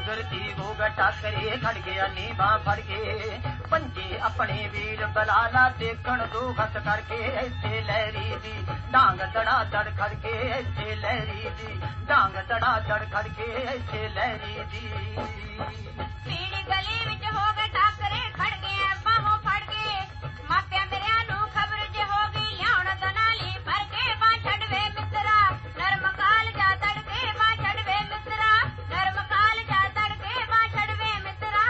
कुदरती वो टाकरे खड़ गया नीवा फड़ के पंजे अपने वीर बलाला देखण दो हथ करके ऐसे लहरी दी डांग दड़ा दड़ खड़के ऐसे लहरी दी डांग दड़ा दड़ खड़के ऐसे लहरी दी पीड़ी गली विच हो गए टाकरे खड़ गए बाहों फड़ के मापिया मेरे नू खबर जे हो गई लियाउण दनाली भर के बां छड़वे मित्रा नरम काल जा तड़के बां छड़वे मित्रा नरम काल जा तड़के बां छड़वे मित्रा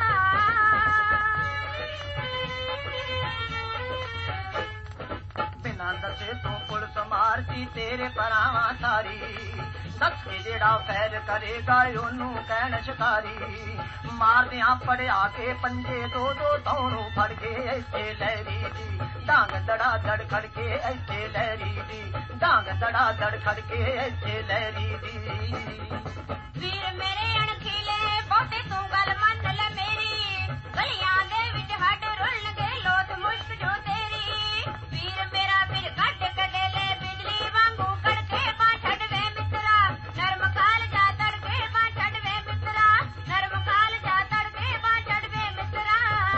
बिना दसे तू पुलिस मारती तेरे परावा सारी दस के जेड़ा फैर करेगा ओनू कहण शिकारी मारदिया पड़िया के पंजे दो दो दौड़ों फड़ के ऐसे लहरी दी डांग दड़ा दड़ खड़के ऐसे लहरी दी डांग दड़ा दड़ खड़के ऐसे लहरी दी वीर मेरे अणखीले बहुते तू गल मन ले मेरी गलियां दे विच हड रुल गए लोथ मुश्क जो तेरी वीर मेरा फिर गड कडेले बिजली वांगू कड़के बां छड़वे मित्रा नरम काल जा तड़के बां छड़वे मित्रा नरम काल जा तड़के बां छड़वे मित्रा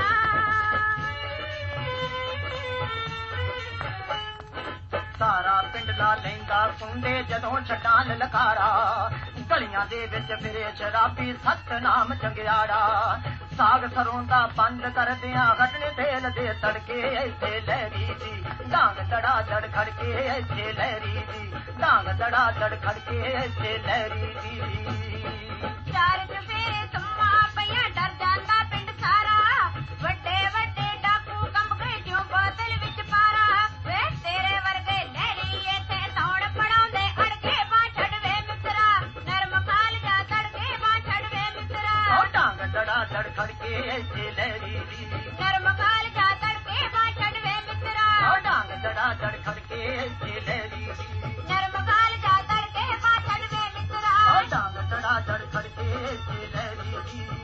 सारा पिंड ला लैंदा कुंडे जदों छड्डां ललकारा गलियां दे विच फिरे शराबी सतनाम चंगियाड़ा साग सरों दा बंद करदियां हटने तेल दे तड़के ऐसे लहरी दी डांग दड़ा दड़ खड़के ऐसे लहरी दी डांग दड़ा दड़ खड़के ऐसे लहरी दी चार चफेरे सम्मा पया डर जांदा पिंड सारा वड्डे वड्डे डाकू कंब गए जो बोतल विच पारा वे तेरे वर्गे लहरी इथे तौड़ पड़ाउंदे अड़के बां छड़वे मित्रा नरम काल जा तड़के बां छड़वे मित्रा ओ डांग दड़ा दड़ खड़के ऐसे लहरी दी नरम काल जा तड़के बां छड़वे मित्रा ओ डांग दड़ा दड़ खड़के ऐसे लहरी दी नरम काल जा तड़के बां छड़वे मित्रा डांग दड़ा दड़ खड़के ऐसे लहरी दी